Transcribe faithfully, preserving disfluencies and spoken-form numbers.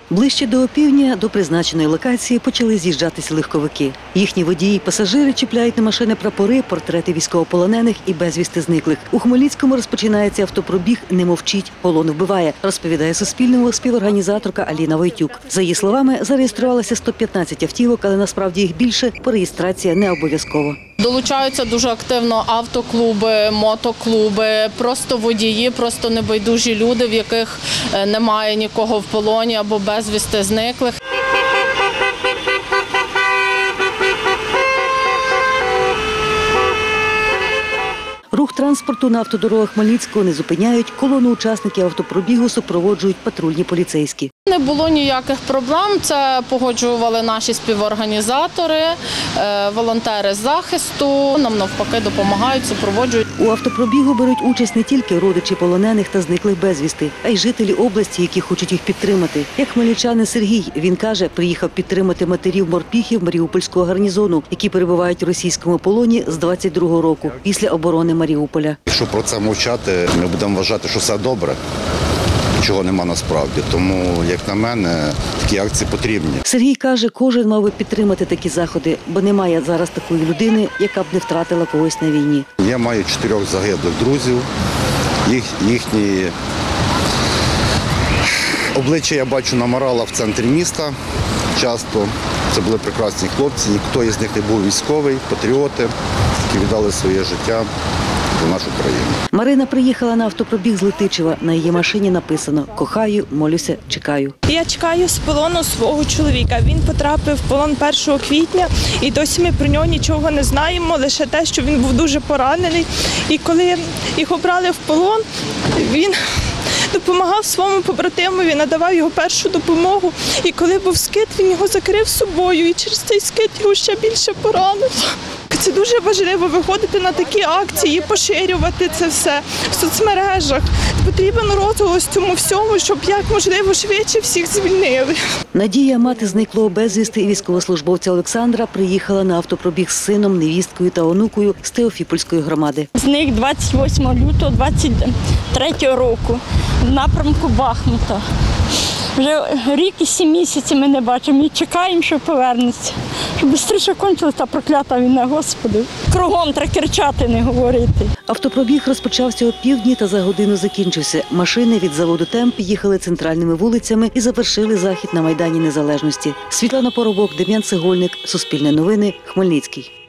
Ближче до опівдня до призначеної локації почали з'їжджатися легковики. Їхні водії і пасажири чіпляють на машини прапори, портрети військовополонених і безвісти зниклих. У Хмельницькому розпочинається автопробіг «Не мовчіть, полон вбиває», розповідає Суспільному співорганізаторка Аліна Войтюк. За її словами, зареєструвалося сто п'ятнадцять автівок, але насправді їх більше, бо реєстрація не обов'язкова. Долучаються дуже активно автоклуби, мотоклуби, просто водії, просто небайдужі люди, в яких немає нікого в полоні або безвісти зниклих. Рух транспорту на автодорогах Хмельницького не зупиняють, колону учасників автопробігу супроводжують патрульні поліцейські. Не було ніяких проблем, це погоджували наші співорганізатори, волонтери з захисту, нам навпаки допомагають, супроводжують. У автопробігу беруть участь не тільки родичі полонених та зниклих безвісти, а й жителі області, які хочуть їх підтримати. Як хмельничанин Сергій, він каже, приїхав підтримати матерів морпіхів Маріупольського гарнізону, які перебувають у російському полоні з двадцять другого року, після оборони Маріуполя. Якщо про це мовчати, ми будемо вважати, що все добре. Чого нема насправді. Тому, як на мене, такі акції потрібні. Сергій каже, кожен мав би підтримати такі заходи, бо немає зараз такої людини, яка б не втратила когось на війні. Я маю чотирьох загиблих друзів. Їх, їхні обличчя я бачу на моралах в центрі міста часто. Це були прекрасні хлопці. Ніхто із них не був військовий, патріоти, які віддали своє життя за нашу країну. Марина приїхала на автопробіг з Летичева. На її машині написано «Кохаю, молюся, чекаю». Я чекаю з полону свого чоловіка. Він потрапив в полон першого квітня і досі ми про нього нічого не знаємо, лише те, що він був дуже поранений. І коли його брали в полон, він допомагав своєму побратимові, надавав його першу допомогу. І коли був скид, він його закрив собою і через цей скид його ще більше поранило. Це дуже важливо виходити на такі акції, поширювати це все в соцмережах. Потрібен розголос цьому всьому, щоб як можливо швидше всіх звільнили. Надія, мати зниклого безвісти і військовослужбовця Олександра, приїхала на автопробіг з сином, невісткою та онукою з Теофіпольської громади. Зник двадцять восьмого лютого двадцять третього року в напрямку Бахмута. Вже рік і сім місяців ми не бачимо і чекаємо, що повернеться. Щоб швидше кончилася та проклята війна, Господи. Кругом треба кричати, не говорити. Автопробіг розпочався о півдні та за годину закінчився. Машини від заводу «Темп» їхали центральними вулицями і завершили захід на Майдані Незалежності. Світлана Поробок, Дем'ян Цегольник, Суспільне новини, Хмельницький.